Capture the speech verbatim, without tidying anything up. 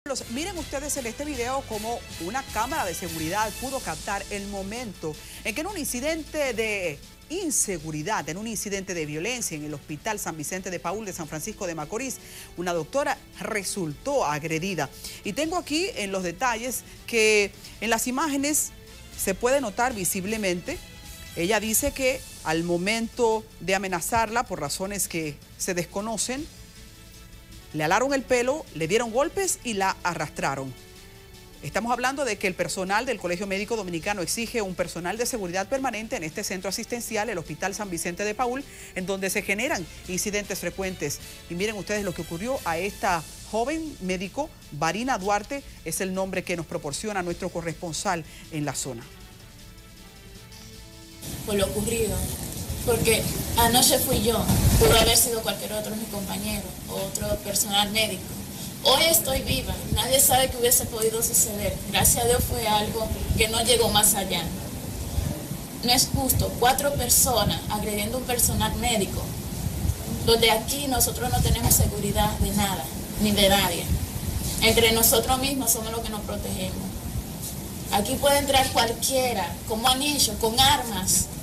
Miren ustedes en este video cómo una cámara de seguridad pudo captar el momento en que en un incidente de inseguridad, en un incidente de violencia en el Hospital San Vicente de Paúl de San Francisco de Macorís, una doctora resultó agredida. Y tengo aquí en los detalles que en las imágenes se puede notar visiblemente. Ella dice que al momento de amenazarla, por razones que se desconocen, le alaron el pelo, le dieron golpes y la arrastraron. Estamos hablando de que el personal del Colegio Médico Dominicano exige un personal de seguridad permanente en este centro asistencial, el Hospital San Vicente de Paúl, en donde se generan incidentes frecuentes. Y miren ustedes lo que ocurrió a esta joven médico, Varina Duarte, es el nombre que nos proporciona nuestro corresponsal en la zona. Por lo ocurrido, porque anoche fui yo, pudo haber sido cualquier otro de mis compañeros o otro personal médico. Hoy estoy viva, nadie sabe que hubiese podido suceder. Gracias a Dios fue algo que no llegó más allá. No es justo, cuatro personas agrediendo a un personal médico, donde aquí nosotros no tenemos seguridad de nada, ni de nadie. Entre nosotros mismos somos los que nos protegemos. Aquí puede entrar cualquiera, como han hecho, con armas,